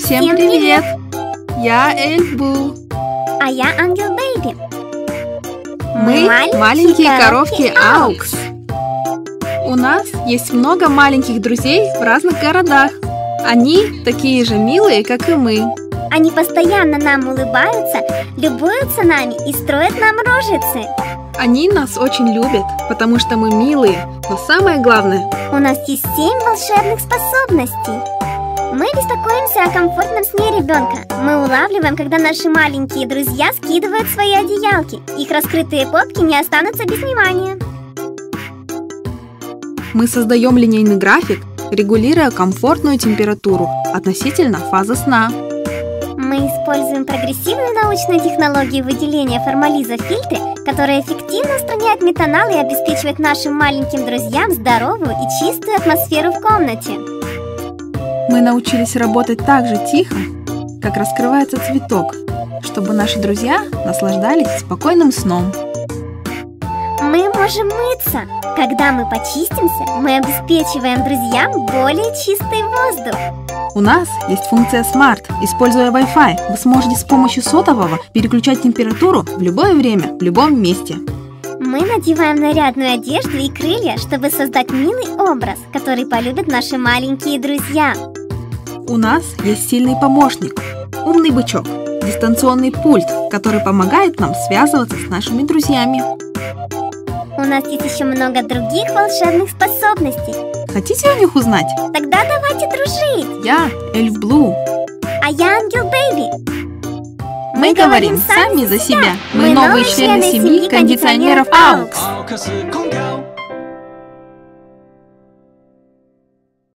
Всем привет! Я Эльф Бу. А я Ангел Бэйби. Мы маленькие коровки Аукс. У нас есть много маленьких друзей в разных городах. Они такие же милые, как и мы. Они постоянно нам улыбаются, любуются нами и строят нам рожицы. Они нас очень любят, потому что мы милые. Но самое главное, у нас есть 7 волшебных способностей. Мы беспокоимся о комфортном сне ребенка. Мы улавливаем, когда наши маленькие друзья скидывают свои одеялки. Их раскрытые попки не останутся без внимания. Мы создаем линейный график, регулируя комфортную температуру относительно фазы сна. Мы используем прогрессивную научную технологию выделения формализа в фильтре, которая эффективно устраняет метанол и обеспечивает нашим маленьким друзьям здоровую и чистую атмосферу в комнате. Мы научились работать так же тихо, как раскрывается цветок, чтобы наши друзья наслаждались спокойным сном. Мы можем мыться. Когда мы почистимся, мы обеспечиваем друзьям более чистый воздух. У нас есть функция Smart. Используя Wi-Fi, вы сможете с помощью сотового переключать температуру в любое время, в любом месте. Мы надеваем нарядную одежду и крылья, чтобы создать милый образ, который полюбят наши маленькие друзья. У нас есть сильный помощник, умный бычок, дистанционный пульт, который помогает нам связываться с нашими друзьями. У нас есть еще много других волшебных способностей. Хотите о них узнать? Тогда давайте дружить. Я Эльф Блу. А я Ангел Бэйби. Мы говорим сами за себя. Мы новые члены семьи кондиционеров Аукс.